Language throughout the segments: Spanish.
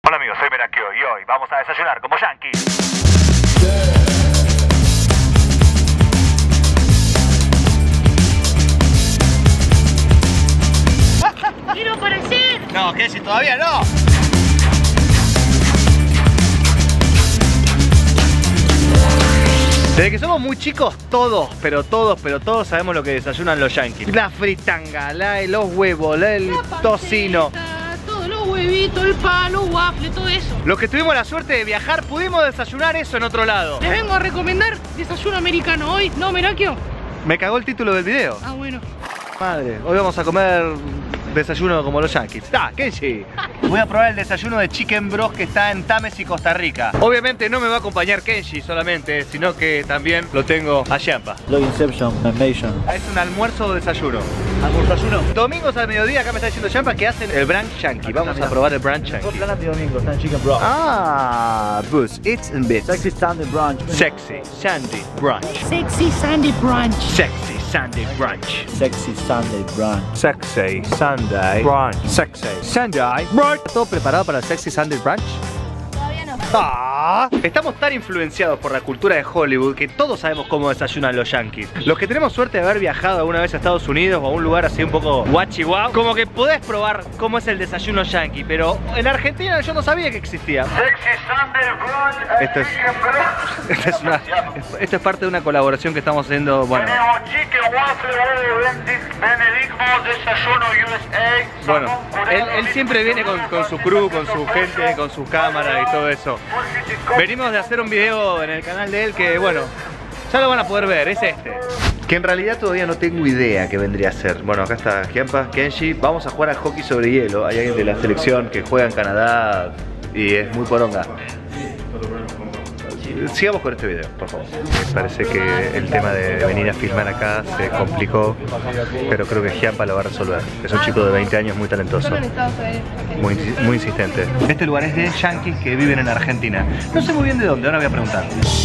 Hola amigos, soy Merakio y hoy vamos a desayunar como yankees. ¡Quiero aparecer! No, Kenshi, todavía no. Desde que somos muy chicos, todos sabemos lo que desayunan los yankees. La fritanga, los huevos, el tocino. Todos los huevitos, el pan, los waffles, todo eso. Los que tuvimos la suerte de viajar pudimos desayunar eso en otro lado. Les vengo a recomendar desayuno americano hoy, ¿no, Merakio? Me cagó el título del video. Ah, bueno. Madre, hoy vamos a comer desayuno como los yankees. Kenshi. Voy a probar el desayuno de Chicken Bros que está en Tames y Costa Rica. Obviamente no me va a acompañar Kenshi solamente, sino que también lo tengo a Yampa. Lo Inception, Nation. Es un almuerzo o desayuno. ¿Almuerzo? Domingos al mediodía, acá me está diciendo Yampa que hacen el brunch yankee. Vamos a probar el brunch yankee. Plan de domingo, está en Chicken Bros. Bus, it's and bits. Sexy Sunday brunch. Sexy Sunday brunch. Sexy Sunday brunch. Sexy Sunday brunch. Sexy Sunday brunch. Sexy Sunday brunch. Sexy Sunday brunch. ¿Todo preparado para el Sexy Sunday brunch? Todavía no. Estamos tan influenciados por la cultura de Hollywood que todos sabemos cómo desayunan los yankees. Los que tenemos suerte de haber viajado alguna vez a Estados Unidos o a un lugar así un poco guachi guau, como que podés probar cómo es el desayuno yankee, pero en Argentina yo no sabía que existía. Esto es parte de una colaboración que estamos haciendo, bueno. Bueno, él siempre viene con su crew, con su gente, con su cámara y todo eso. Venimos de hacer un video en el canal de él que, bueno, ya lo van a poder ver, es este. Que en realidad todavía no tengo idea qué vendría a ser. Bueno, acá está Yampa, Kenshi. Vamos a jugar a hockey sobre hielo. Hay alguien de la selección que juega en Canadá y es muy poronga. Sigamos con este video, por favor. Me parece que el tema de venir a filmar acá se complicó, pero creo que Yampa lo va a resolver. Es un chico de 20 años muy talentoso, muy insistente. Este lugar es de yankees que viven en Argentina. No sé muy bien de dónde, ahora voy a preguntar.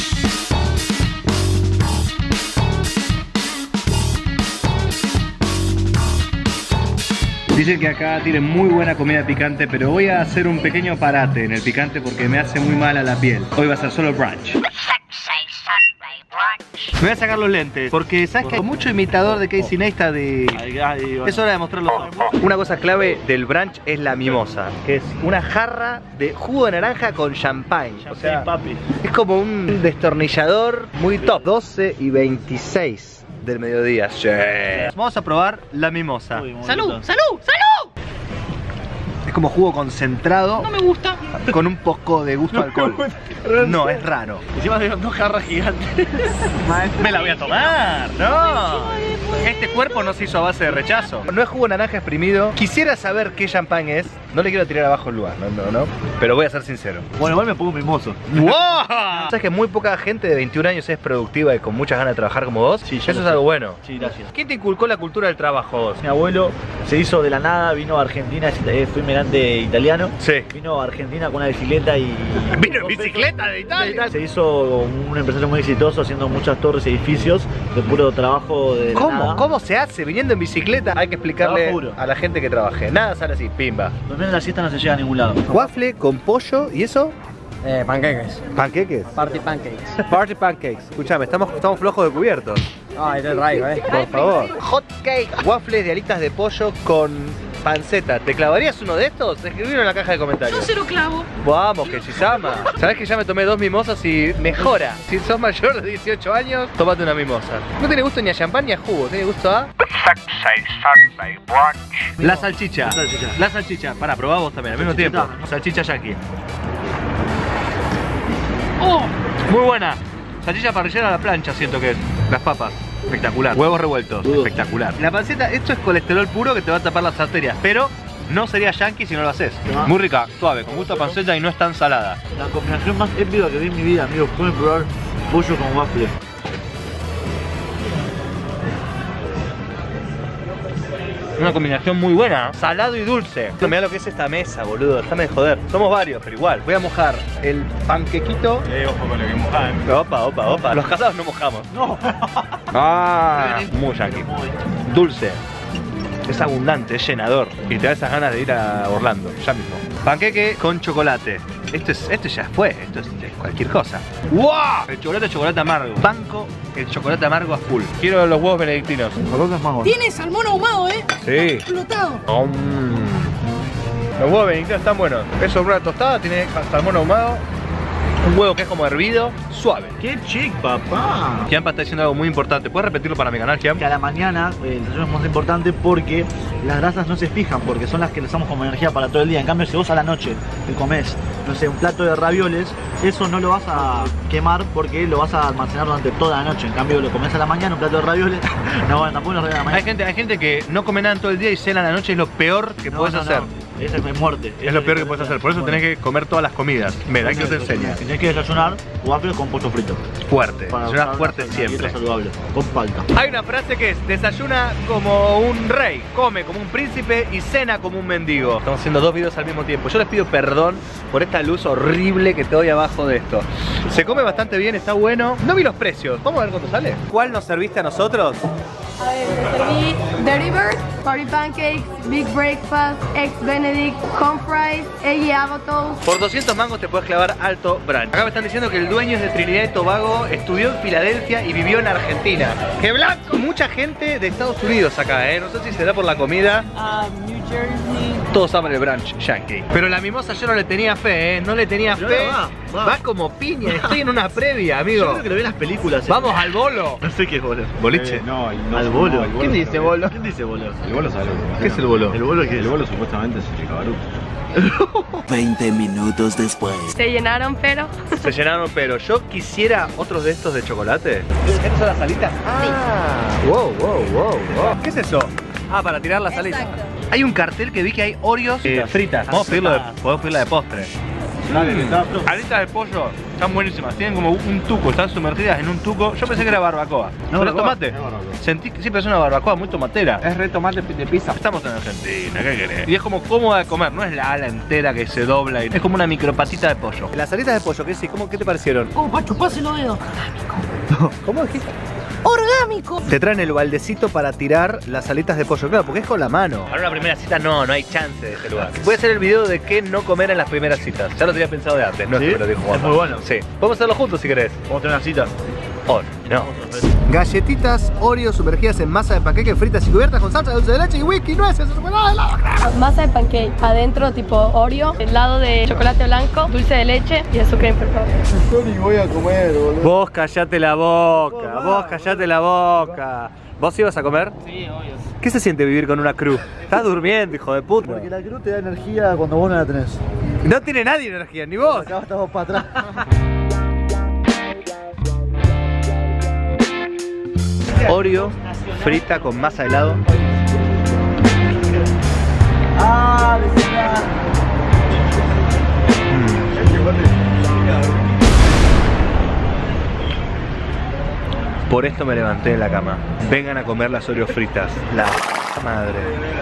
Dicen que acá tienen muy buena comida picante, pero voy a hacer un pequeño parate en el picante porque me hace muy mal a la piel. Hoy va a ser solo brunch. Me voy a sacar los lentes porque sabes que hay mucho imitador de Casey Neistat de... Es hora de mostrarlo. Una cosa clave del brunch es la mimosa, que es una jarra de jugo de naranja con champagne. O sea, es como un destornillador muy top. 12:26 del mediodía. Sí. Vamos a probar la mimosa. ¡Salud! ¡Salud! ¡Salud! Es como jugo concentrado. No me gusta. Con un poco de gusto a alcohol. No, es raro. Encima de 2 jarras gigantes. Me la voy a tomar, no. Este cuerpo no se hizo a base de rechazo. No es jugo de naranja exprimido. Quisiera saber qué champán es. No le quiero tirar abajo el lugar, no. Pero voy a ser sincero. Bueno, igual me pongo mimoso. ¡Wow! ¿Sabes que muy poca gente de 21 años es productiva y con muchas ganas de trabajar como vos? Sí, eso es algo bueno. Sí, gracias. ¿Quién te inculcó la cultura del trabajo vos? Mi abuelo se hizo de la nada, vino a Argentina, fue inmigrante italiano. Sí. Vino a Argentina con una bicicleta y... ¿Vino en bicicleta de Italia? Se hizo un empresario muy exitoso haciendo muchas torres y edificios de puro trabajo de la nada. ¿Cómo se hace viniendo en bicicleta? Hay que explicarle a la gente que trabaje. Nada sale así, pimba. Durmiendo en la siesta no se llega a ningún lado. Waffle con pollo, ¿y eso? Panqueques. ¿Panqueques? Party pancakes. Party pancakes. Escuchame, estamos flojos de cubiertos. Ah, este es el raigo, Por favor. Hot cake. Waffles de alitas de pollo con panceta. ¿Te clavarías uno de estos? Escribilo en la caja de comentarios. Yo se lo clavo. Vamos, que Chisama. ¿Sabés que ya me tomé 2 mimosas y mejora? Si sos mayor de 18 años, tómate una mimosa. No tiene gusto ni a champán ni a jugo, tiene gusto a... La salchicha. La salchicha. Pará, probá vos también, al mismo tiempo. Salchicha yankee. ¡Oh! Muy buena. Salchicha parrillera a la plancha siento que es. Las papas. Espectacular. Huevos revueltos. Espectacular. La panceta, esto es colesterol puro que te va a tapar las arterias, pero no sería yankee si no lo haces. Muy rica, suave, con gusto a panceta y no es tan salada. La combinación más épica que vi en mi vida, amigos. Pueden probar pollo con waffle. Una combinación muy buena, salado y dulce. Mirá lo que es esta mesa, boludo, déjame de joder. Somos varios, pero igual. Voy a mojar el panquequito. Ojo con lo que mojan. Opa. Los casados no mojamos. No. Muy yankee. Dulce. Es abundante, es llenador. Y te da esas ganas de ir a Orlando, ya mismo. Panqueque con chocolate. Esto ya fue, esto es cualquier cosa. ¡Wow! El chocolate amargo. Banco el chocolate amargo a full. Quiero los huevos benedictinos. Tiene salmón ahumado, Sí. Explotado. Los huevos benedictinos están buenos. Es sobre una tostada, tiene salmón ahumado. Un huevo que es como hervido, suave. ¡Qué chic, papá! Kiampa está diciendo algo muy importante. ¿Puedes repetirlo para mi canal, Kiam? Que a la mañana el desayuno es más importante porque las grasas no se fijan, porque son las que usamos como energía para todo el día. En cambio, si vos a la noche te comes, no sé, un plato de ravioles, eso no lo vas a quemar porque lo vas a almacenar durante toda la noche. En cambio, lo comes a la mañana, un plato de ravioles, no, bueno, tampoco lo a la mañana. Hay gente que no come nada en todo el día y cena a la noche, es lo peor que puedes hacer. Esa es muerte. Es lo peor que puedes hacer, por eso tenés que comer todas las comidas. Mira, aquí te enseña. Tenés que desayunar waffles con pollo frito. Fuerte, desayunar fuerte siempre. Saludable, con palta. Hay una frase que es: desayuna como un rey, come como un príncipe y cena como un mendigo. Estamos haciendo dos videos al mismo tiempo. Yo les pido perdón por esta luz horrible que te doy abajo de esto. Se come bastante bien, está bueno. No vi los precios, vamos a ver cuánto sale. ¿Cuál nos serviste a nosotros? A ver, me serví Dirty Bird, Party Pancakes, Big Breakfast, Eggs Benedict, Con Fries, Eggy Avotoast. Por 200 mangos te puedes clavar alto brunch. Acá me están diciendo que el dueño es de Trinidad y Tobago, estudió en Filadelfia y vivió en Argentina. ¡Qué blanco! Mucha gente de Estados Unidos acá, no sé si será por la comida. New Jersey. Todos aman el brunch yankee. Pero la mimosa yo no le tenía fe, no le tenía fe. Va como piña, estoy en una previa, amigo. Yo creo que lo vi en las películas. Vamos al bolo. No sé qué es bolo. ¿Boliche? No, Al bolo. ¿Quién dice bolo? ¿Quién dice bolo? El bolo sabe lo que ¿Qué es el bolo? ¿El bolo qué es? El bolo supuestamente es el cabaruto. 20 minutos después. Se llenaron, pero Se llenaron, pero yo quisiera otros de estos de chocolate. ¿Estas son las alitas? Ah, wow. ¿Qué es eso? Ah, para tirar las alitas. Hay un cartel que vi que hay Oreos fritas. Podemos pedirla de postre. Alitas de pollo están buenísimas, tienen como un tuco, están sumergidas en un tuco. Yo pensé que era barbacoa. ¿No es tomate? Sentí que siempre es una barbacoa muy tomatera. Es re tomate de pizza. Estamos en Argentina, ¿qué querés? Y es como cómoda de comer, no es la ala entera que se dobla. Es como una micropatita de pollo. Las alitas de pollo, ¿qué te parecieron? Como para chuparse los dedos. ¿Cómo dijiste? Orgánico. Te traen el baldecito para tirar las alitas de pollo, claro, porque es con la mano. Para una primera cita no hay chance de este lugar. Puede ser el video de qué no comer en las primeras citas. Ya lo tenía pensado de antes, no ¿Sí? es que me lo dijo Juan. Es muy bueno. Sí. Podemos hacerlo juntos si querés. Vamos a tener una cita. Oh, no. Galletitas Oreo sumergidas en masa de panqueque fritas y cubiertas con salsa de dulce de leche y whisky, nueces, chocolate, helado. masa de pancake. Adentro tipo Oreo, helado de chocolate blanco, dulce de leche y azúcar impalpable. Voy a comer, boludo. Vos callate la boca, vos callate la boca. ¿Vos ibas a comer? Sí, obvio. ¿Qué se siente vivir con una cruz? Estás durmiendo, hijo de puta. Porque la cruz te da energía cuando vos no la tenés. No tiene nadie energía, ni vos. Acá estamos para atrás. Oreo frita con masa de helado. Ah, de verdad. Por esto me levanté de la cama. Vengan a comer las Oreo fritas. La madre.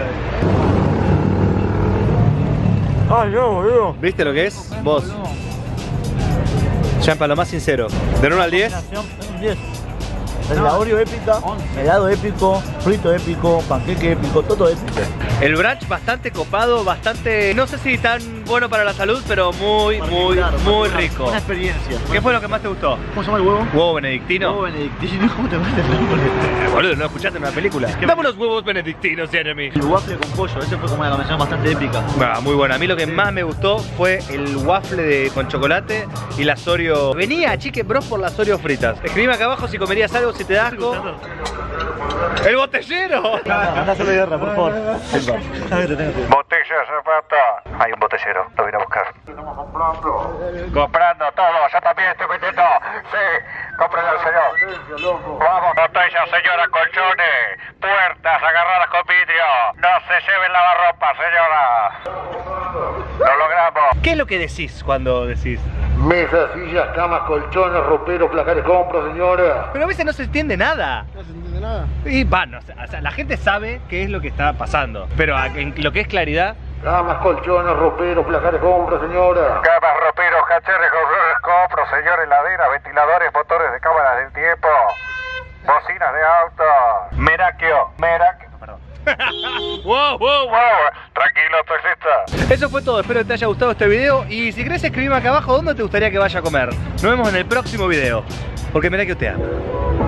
Ay, no, boludo. ¿Viste lo que es? Vos. Champa, lo más sincero. ¿De 1 al 10? Un 10. La Oreo épica, helado épico, frito épico, panqueque épico, todo épico. El brunch bastante copado, bastante... No sé si tan bueno para la salud, pero muy rico. Una experiencia. ¿Qué fue lo que más te gustó? ¿Cómo se llama el huevo? ¿Huevo benedictino? Huevo benedictino. ¿Cómo te parece el nombre? Boludo, ¿no escuchaste en una película? Dame unos huevos benedictinos, Jeremy. El waffle con pollo, ese fue como una combinación bastante épica. Ah, muy bueno. A mí lo que más me gustó fue el waffle con chocolate y las Oreo. Venía Chicken Bros por las Oreo fritas. Escribime acá abajo si comerías algo, si te da asco. ¡El botellero! Anda a hacerle guerra, por favor. Botella, zapato. Hay un botellero, lo vine a buscar. Comprando todo, yo también estoy vendiendo. Sí, cómprale al señor. Vamos, botella, señora, colchones, puertas agarradas con vidrio. No se lleven lavarropa, señora. Lo logramos. ¿Qué es lo que decís cuando decís? Mesas, sillas, camas, colchones, roperos, placares, compras, señora. Pero a veces no se entiende nada. No se entiende nada. Y bueno, o sea, la gente sabe qué es lo que está pasando. Pero en lo que es claridad. Camas, colchones, roperos, placares, compras, señora. Camas, roperos, cacharres, cofros, señor, heladeras, ventiladores, motores de cámaras del tiempo, bocinas de auto. Perdón. Wow. Tranquilo, estoy exista. Eso fue todo, espero que te haya gustado este video. Y si querés escribirme acá abajo dónde te gustaría que vaya a comer. Nos vemos en el próximo video. Porque mirá que te amo.